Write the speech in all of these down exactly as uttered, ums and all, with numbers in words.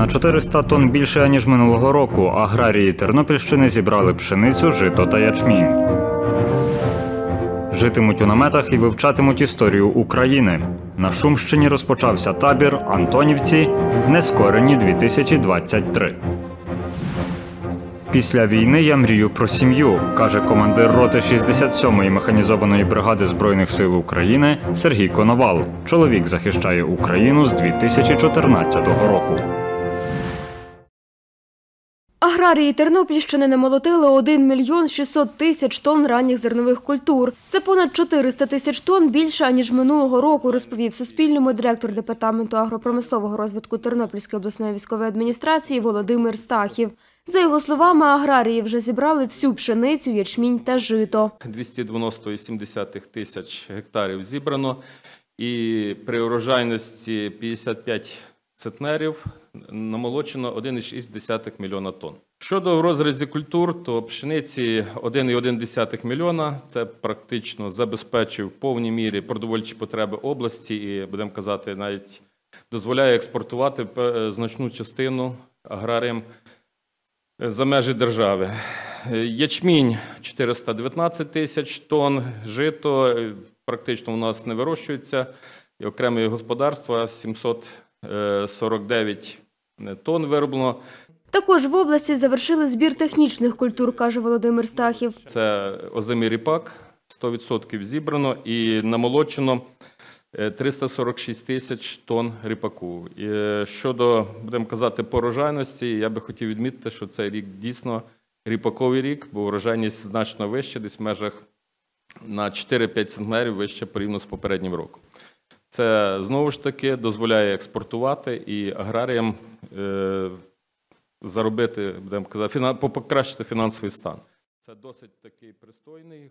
На чотириста тонн більше, ніж минулого року, аграрії Тернопільщини зібрали пшеницю, жито та ячмінь. Житимуть у наметах і вивчатимуть історію України. На Шумщині розпочався табір «Антонівці. Нескорені дві тисячі двадцять три». Після війни я мрію про сім'ю, каже командир роти шістдесят сьомої механізованої бригади Збройних сил України Сергій Коновал. Чоловік захищає Україну з дві тисячі чотирнадцятого року. Аграрії Тернопільщини намолотили один мільйон шістсот тисяч тонн ранніх зернових культур. Це понад чотириста тисяч тонн більше, ніж минулого року, розповів Суспільному директор Департаменту агропромислового розвитку Тернопільської обласної військової адміністрації Володимир Стахів. За його словами, аграрії вже зібрали всю пшеницю, ячмінь та жито. двісті дев'яносто цілих сім десятих тисяч гектарів зібрано і при урожайності п'ятдесят п'ять центнерів намолочено один цілих шість десятих мільйона тонн. Щодо в розрізі культур, то пшениці один цілих один десятих мільйона, це практично забезпечив в повній мірі продовольчі потреби області і, будемо казати, навіть дозволяє експортувати значну частину аграріям за межі держави. Ячмінь чотириста дев'ятнадцять тисяч тонн, жито практично у нас не вирощується, і окремі господарства сімсот сорок дев'ять тонн вироблено. Також в області завершили збір технічних культур, каже Володимир Стахів. Це озимий ріпак, сто відсотків зібрано і намолочено триста сорок шість тисяч тонн ріпаку. І щодо, будемо казати, по урожайності, я би хотів відмітити, що цей рік дійсно ріпаковий рік, бо урожайність значно вища, десь в межах на чотири-п'ять центнерів вище порівняно з попереднім роком. Це, знову ж таки, дозволяє експортувати і аграріям е, заробити, будемо казати, фінан... покращити фінансовий стан. Це досить такий пристойний.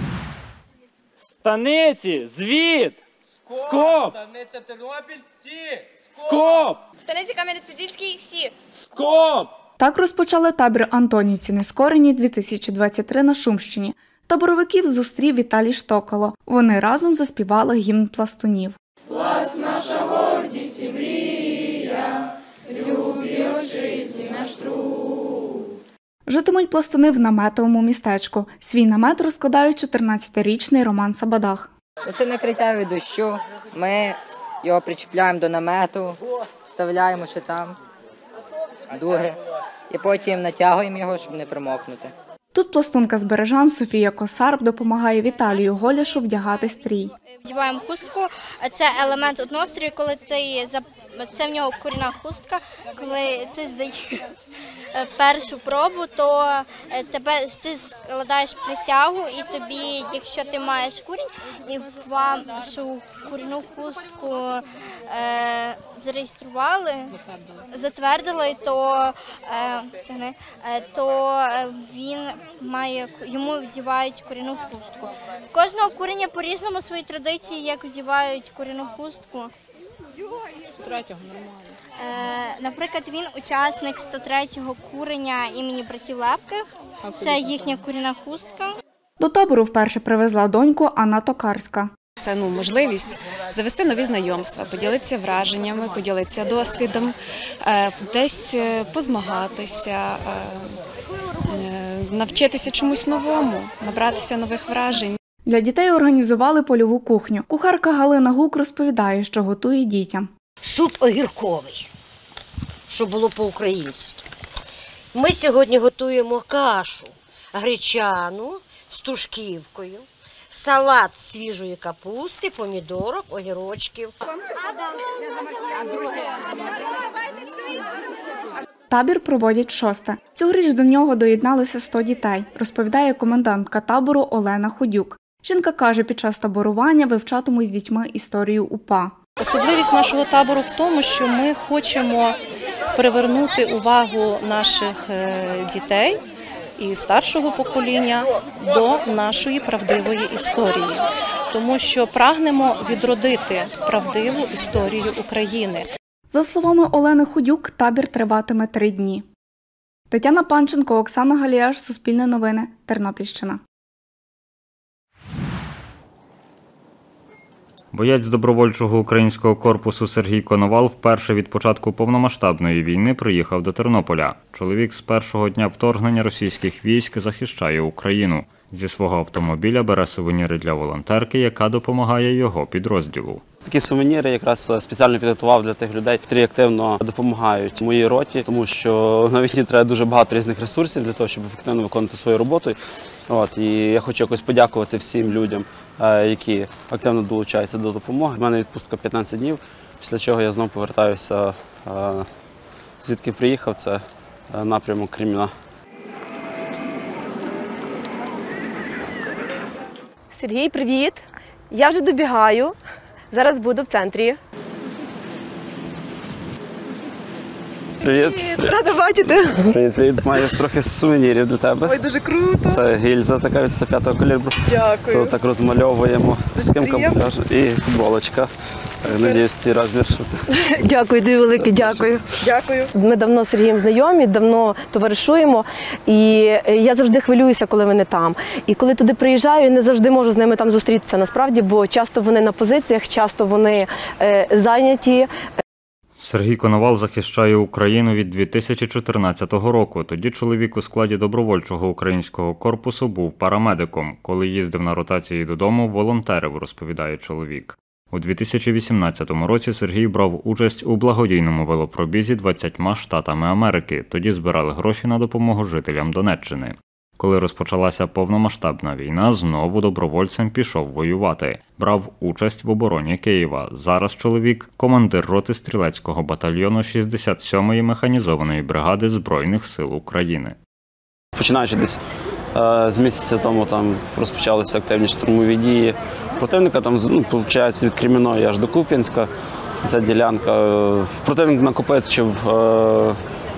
Станиці, звіт! Скоп! Станиця Тернопіль, всі! Скоп! Станиця Кам'янець-Подільський, всі! Скоп! Так розпочали табір «Антонівці. Нескорені дві тисячі двадцять три» на Шумщині. Таборовиків зустрів Віталій Штокало. Вони разом заспівали гімн пластунів. Пласт наша гордість і мрія, любі отчизні наш труд. Житимуть пластуни в наметовому містечку. Свій намет розкладають чотирнадцятирічний Роман Сабадах. Це накриття від дощу. Ми його причіпляємо до намету, вставляємо ще там дуги і потім натягуємо його, щоб не промокнути. Тут пластунка з Бережан Софія Косарб допомагає Віталію Голяшу вдягати стрій. Вдіваємо хустку, це елемент однострою, коли ти, це в нього курінна хустка, коли ти здаєш першу пробу, то тебе, ти складаєш присягу і тобі, якщо ти маєш курінь, і вашу курінну хустку е, зареєстрували, затвердили, то, е, то він має, йому вдівають курінну хустку. В кожного куреня по-різному свої традиції, як вдівають курінну хустку. сто третього нормально. Е, наприклад, він учасник сто третього куреня імені братів Лепких. Це їхня курінна хустка. До табору вперше привезла доньку Анна Токарська. Це ну, можливість завести нові знайомства, поділитися враженнями, поділитися досвідом, десь позмагатися, навчитися чомусь новому, набратися нових вражень. Для дітей організували польову кухню. Кухарка Галина Гук розповідає, що готує дітям. Суп огірковий, що було по-українськи. Ми сьогодні готуємо кашу гречану з тушківкою, салат з свіжої капусти, помідорок, огірочків. Табір проводять шосте. Цьогоріч до нього доєдналися сто дітей, розповідає комендантка табору Олена Ходюк. Жінка каже, під час таборування вивчатимуть з дітьми історію УПА. Особливість нашого табору в тому, що ми хочемо привернути увагу наших дітей і старшого покоління до нашої правдивої історії, тому що прагнемо відродити правдиву історію України. За словами Олени Ходюк, табір триватиме три дні. Тетяна Панченко, Оксана Галіяш, Суспільне новини, Тернопільщина. Боєць добровольчого українського корпусу Сергій Коновал вперше від початку повномасштабної війни приїхав до Тернополя. Чоловік з першого дня вторгнення російських військ захищає Україну. Зі свого автомобіля бере сувеніри для волонтерки, яка допомагає його підрозділу. Такі сувеніри якраз спеціально підготував для тих людей, які активно допомагають моїй роті, тому що на війні треба дуже багато різних ресурсів для того, щоб ефективно виконувати свою роботу. От, і я хочу якось подякувати всім людям, які активно долучаються до допомоги. У мене відпустка п'ятнадцять днів, після чого я знову повертаюся, звідки приїхав, це напрямок Креміна. Сергій, привіт! Я вже добігаю. Зараз буду в центрі. Привіт. Привіт, рада бачити. Привіт, привіт. Маю трохи сувенірів для тебе. Ой, дуже круто. Це гільза така від сто п'ятого калібру. Дякую. Тут так розмальовуємо. З ким камуфляж. І футболочка. Надіюсь, твій розмір. Дякую, дуже велике, дякую. Дякую. Ми давно з Сергієм знайомі, давно товаришуємо. І я завжди хвилююся, коли вони там. І коли туди приїжджаю, не завжди можу з ними там зустрітися, насправді, бо часто вони на позиціях, часто вони е, зайняті. Сергій Коновал захищає Україну від дві тисячі чотирнадцятого року. Тоді чоловік у складі добровольчого українського корпусу був парамедиком. Коли їздив на ротації додому, волонтерив, розповідає чоловік. У дві тисячі вісімнадцятому році Сергій брав участь у благодійному велопробізі двадцятьма штатами Америки. Тоді збирали гроші на допомогу жителям Донеччини. Коли розпочалася повномасштабна війна, знову добровольцем пішов воювати. Брав участь в обороні Києва. Зараз чоловік – командир роти стрілецького батальйону шістдесят сьомої механізованої бригади Збройних сил України. Починаючи десь з місяця тому там розпочалися активні штурмові дії противника, там, ну, виходить, від Креміної аж до Куп'янська. Ця ділянка. Противник накопичив е,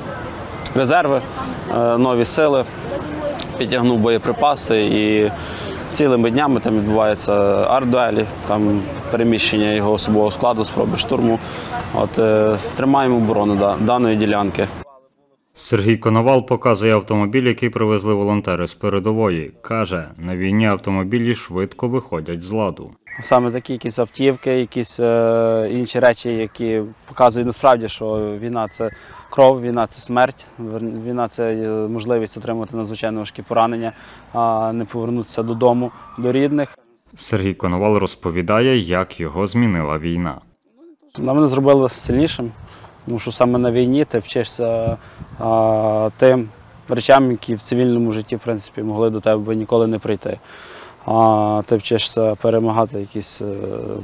резерви, е, нові сили. Підтягнув боєприпаси і цілими днями там відбуваються арт-дуелі, там переміщення його особового складу, спроби штурму. От, е, тримаємо оборону да, даної ділянки. Сергій Коновал показує автомобіль, який привезли волонтери з передової. Каже, на війні автомобілі швидко виходять з ладу. Саме такі якісь автівки, якісь е, інші речі, які показують насправді, що війна – це кров, війна – це смерть, війна – це можливість отримати надзвичайно важкі поранення, а не повернутися додому, до рідних. Сергій Коновал розповідає, як його змінила війна. На мене зробили сильнішим, тому що саме на війні ти вчишся а, тим речам, які в цивільному житті, в принципі, могли до тебе ніколи не прийти. А ти вчишся перемагати якісь е,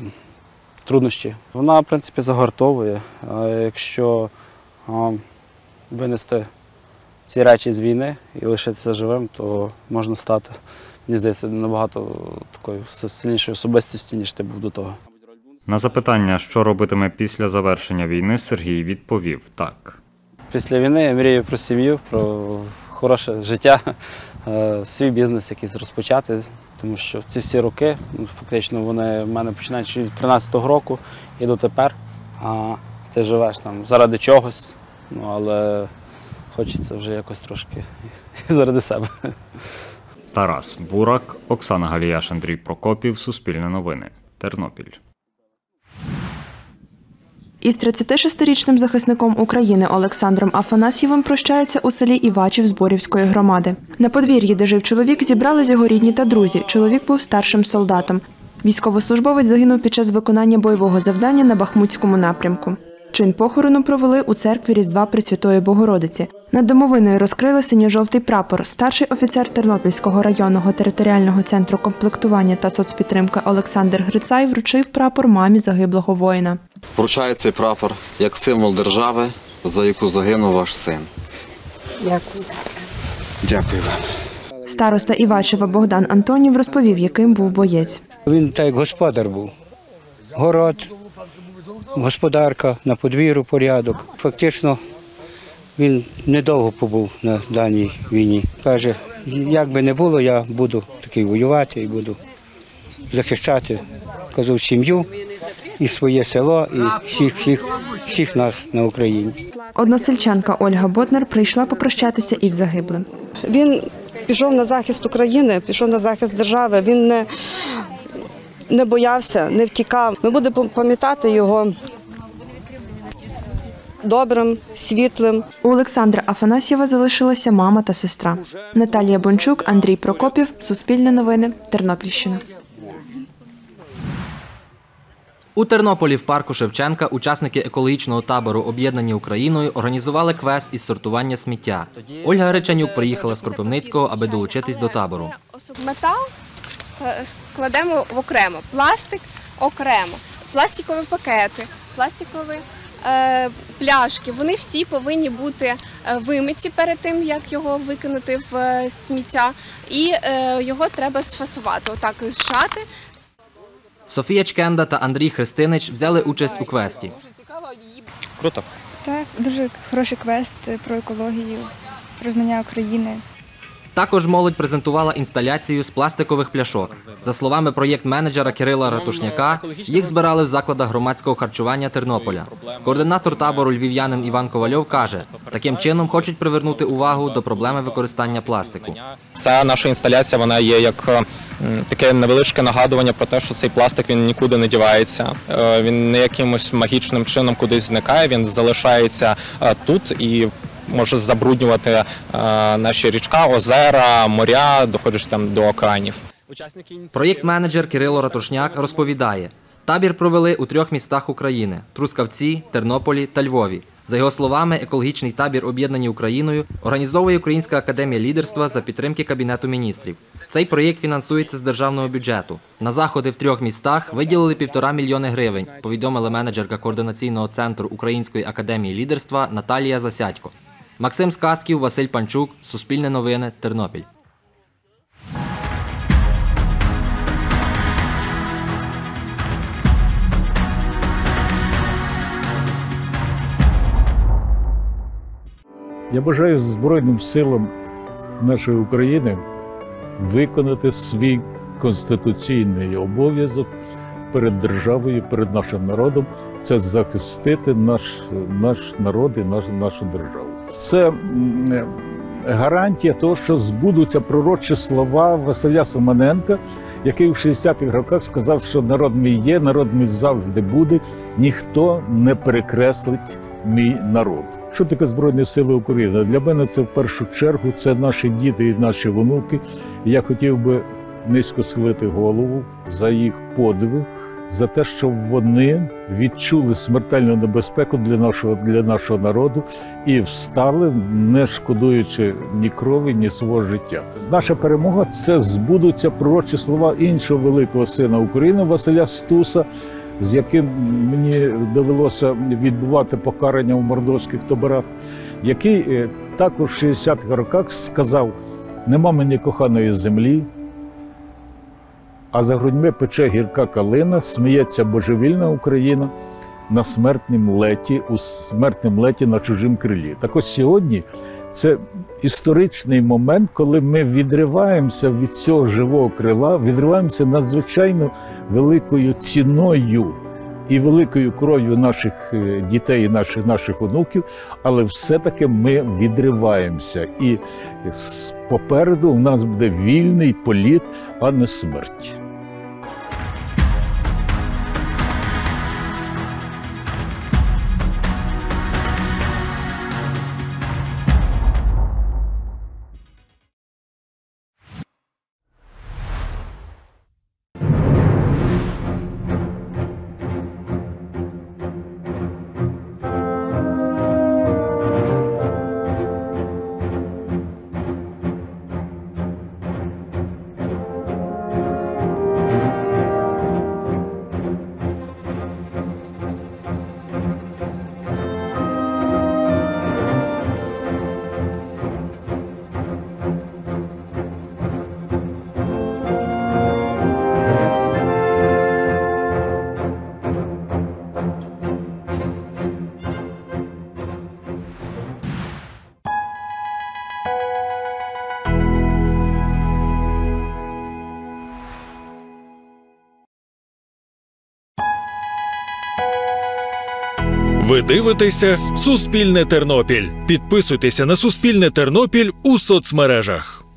труднощі. Вона, в принципі, загартовує. А якщо а, винести ці речі з війни і лишитися живим, то можна стати, мені здається, набагато такою сильнішою особистістю, ніж ти був до того. На запитання, що робитиме після завершення війни, Сергій відповів так. Після війни я мрію про сім'ю, про хороше життя, свій бізнес якийсь розпочати, тому що ці всі роки, фактично вони в мене починаючи від тринадцятого року і дотепер, а ти живеш там заради чогось, ну, але хочеться вже якось трошки заради себе. Тарас Бурак, Оксана Галіяш, Андрій Прокопів, Суспільне новини, Тернопіль. Із тридцятишестирічним захисником України Олександром Афанасьєвим прощаються у селі Івачів Зборівської громади. На подвір'ї, де жив чоловік, зібрались його рідні та друзі. Чоловік був старшим солдатом. Військовослужбовець загинув під час виконання бойового завдання на Бахмутському напрямку. Чин похорону провели у церкві Різдва Пресвятої Богородиці. Над домовиною розкрили синьо-жовтий прапор. Старший офіцер Тернопільського районного територіального центру комплектування та соцпідтримки Олександр Грицай вручив прапор мамі загиблого воїна. Вручаю цей прапор як символ держави, за яку загинув ваш син. Дякую. Дякую вам. Староста Івачева Богдан Антонів розповів, яким був боєць. Він так як господар був. Город, господарка, на подвір'ю порядок. Фактично він недовго побув на даній війні. Каже, як би не було, я буду такий воювати і буду захищати, казав, сім'ю і своє село, і всіх, всіх, всіх нас на Україні. Односельчанка Ольга Ботнар прийшла попрощатися із загиблим. Він пішов на захист України, пішов на захист держави. Він не, не боявся, не втікав. Ми будемо пам'ятати його добрим, світлим. У Олександра Афанасьєва залишилася мама та сестра. Наталія Бончук, Андрій Прокопів, Суспільне новини, Тернопільщина. У Тернополі в парку Шевченка учасники екологічного табору «Об'єднані Україною» організували квест із сортування сміття. Ольга Гречанюк приїхала з Кропивницького, аби долучитись до табору. Метал складемо окремо, пластик окремо, пластикові пакети, пластикові е, пляшки. Вони всі повинні бути вимиті перед тим, як його викинути в сміття, і е, його треба сфасувати, отак зжати. Софія Чкенда та Андрій Христинич взяли участь у квесті. Круто. Так, дуже хороший квест про екологію, про знання України. Також молодь презентувала інсталяцію з пластикових пляшок. За словами проєкт-менеджера Кирила Ратушняка, їх збирали в закладах громадського харчування Тернополя. Координатор табору львів'янин Іван Ковальов каже, таким чином хочуть привернути увагу до проблеми використання пластику. Ця наша інсталяція, вона є як таке невеличке нагадування про те, що цей пластик він нікуди не дівається. Він не якимось магічним чином кудись зникає, він залишається тут і може забруднювати е, наші річка, озера, моря, доходиш там до океанів. Проєкт-менеджер Кирило Ратушняк розповідає, табір провели у трьох містах України – Трускавці, Тернополі та Львові. За його словами, екологічний табір «Об'єднані Україною» організовує Українська академія лідерства за підтримки Кабінету міністрів. Цей проєкт фінансується з державного бюджету. На заходи в трьох містах виділили півтора мільйони гривень, повідомила менеджерка координаційного центру Української академії лідерства Наталія Засядько. Максим Сказків, Василь Панчук, Суспільне новини, Тернопіль. Я бажаю Збройним силам нашої України виконати свій конституційний обов'язок перед державою, перед нашим народом. Це захистити наш, наш народ і наш, нашу державу. Це гарантія того, що збудуться пророчі слова Василя Симоненка, який в шістдесятих роках сказав, що народ мій є, народ мій завжди буде, ніхто не перекреслить мій народ. Що таке Збройні Сили України? Для мене це в першу чергу, це наші діти і наші внуки. Я хотів би низько схилити голову за їх подвиг, за те, щоб вони відчули смертельну небезпеку для нашого, для нашого народу і встали, не шкодуючи ні крові, ні свого життя. Наша перемога – це збудуться пророчі слова іншого великого сина України Василя Стуса, з яким мені довелося відбувати покарання в мордовських таборах, який також в шістдесятих роках сказав: «Нема мені коханої землі, а за грудьми пече гірка калина, сміється божевільна Україна на смертнім леті, у смертнім леті на чужим крилі». Так ось сьогодні це історичний момент, коли ми відриваємося від цього живого крила, відриваємося надзвичайно великою ціною і великою кров'ю наших дітей і наших, наших онуків, але все-таки ми відриваємося. І попереду у нас буде вільний політ, а не смерть. Ви дивитеся «Суспільне Тернопіль». Підписуйтеся на «Суспільне Тернопіль» у соцмережах.